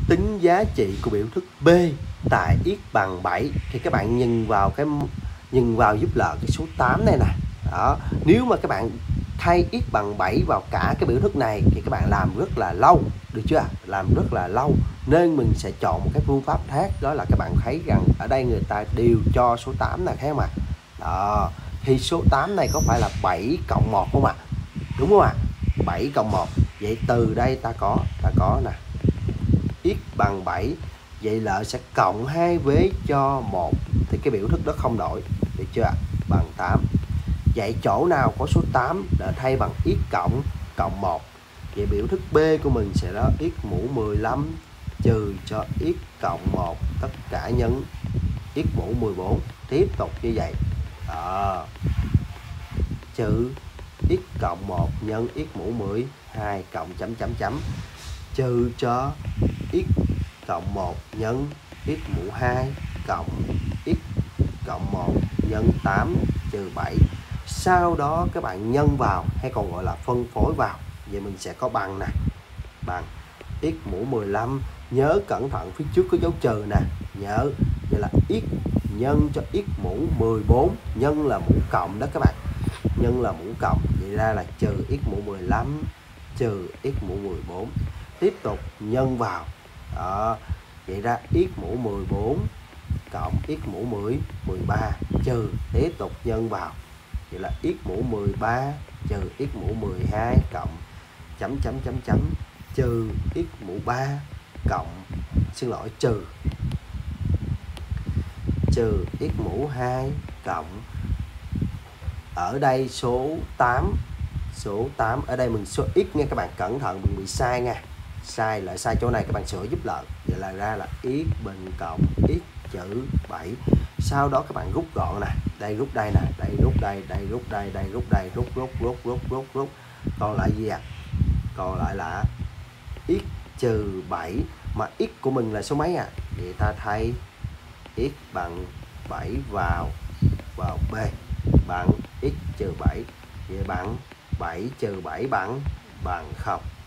tính giá trị của biểu thức B tại x bằng 7 thì các bạn nhìn vào giúp L cái số 8 này nè. Đó, nếu mà các bạn thay x bằng 7 vào cả cái biểu thức này thì các bạn làm rất là lâu, được chưa? Làm rất là lâu, nên mình sẽ chọn một cái phương pháp khác, đó là các bạn thấy rằng ở đây người ta đều cho số 8 nè, thấy không ạ? Đó, thì số 8 này có phải là 7 cộng 1 không ạ? Đúng không ạ? 7 cộng 1. Vậy từ đây ta có nè, x bằng 7, vậy L sẽ cộng 2 vế cho 1 thì cái biểu thức đó không đổi, được chưa? Bằng 8. Vậy chỗ nào có số 8 đã thay bằng x cộng 1. Vậy biểu thức B của mình sẽ là x mũ 15 trừ cho x cộng 1 tất cả nhân x mũ 14. Tiếp tục như vậy. Đó. Trừ x cộng 1 nhân x mũ 12 cộng chấm trừ cho x cộng 1 nhân x mũ 2 cộng x cộng 1 nhân 8 trừ 7. Sau đó các bạn nhân vào, hay còn gọi là phân phối vào. Vậy mình sẽ có bằng nè, bằng x mũ 15, nhớ cẩn thận phía trước có dấu trừ nè, nhớ. Vậy là x nhân cho x mũ 14, nhân là mũ cộng đó các bạn, nhân là mũ cộng, vậy ra là trừ x mũ 15 trừ x mũ 14. Tiếp tục nhân vào. Đó, vậy ra x mũ 14 cộng x mũ 13 trừ, tiếp tục nhân vào. Vậy là x mũ 13 trừ x mũ 12 cộng trừ x mũ 3 cộng, trừ x mũ 2 cộng, ở đây số 8 ở đây mình số x nha các bạn, cẩn thận đừng bị sai nha, sai chỗ này các bạn sửa giúp L. Vậy là ra là x bình cộng x chữ 7. Sau đó các bạn rút gọn nè, đây rút đây nè, đây rút đây, đây rút đây, đây rút đây, rút. Còn lại gì ạ? Còn lại là x trừ 7, mà x của mình là số mấy à? Vậy ta thay x bằng 7 vào B, bằng x trừ 7. Vậy bằng 7 trừ 7 bằng 0.